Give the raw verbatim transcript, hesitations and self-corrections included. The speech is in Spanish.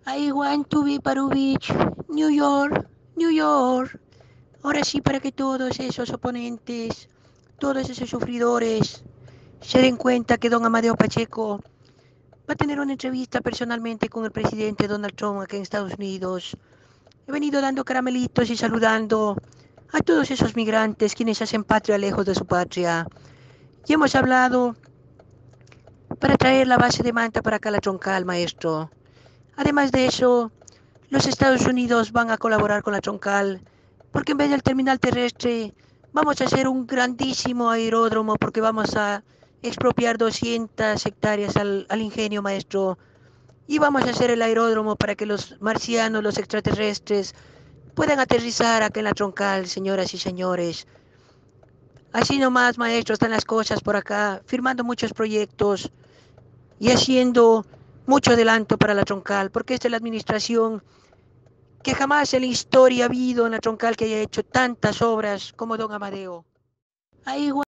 I want to be Paru Beach, New York, New York. Ahora sí, para que todos esos oponentes, todos esos sufridores, se den cuenta que don Amadeo Pacheco va a tener una entrevista personalmente con el presidente Donald Trump aquí en Estados Unidos. He venido dando caramelitos y saludando a todos esos migrantes quienes hacen patria lejos de su patria. Y hemos hablado para traer la base de manta para acá la troncal, maestro. Además de eso, los Estados Unidos van a colaborar con la troncal porque en vez del terminal terrestre vamos a hacer un grandísimo aeródromo porque vamos a expropiar doscientas hectáreas al, al ingenio, maestro. Y vamos a hacer el aeródromo para que los marcianos, los extraterrestres, puedan aterrizar acá en la troncal, señoras y señores. Así nomás, maestro, están las cosas por acá, firmando muchos proyectos y haciendo mucho adelanto para la troncal, porque esta es la administración que jamás en la historia ha habido en la troncal que haya hecho tantas obras como don Amadeo. Ahí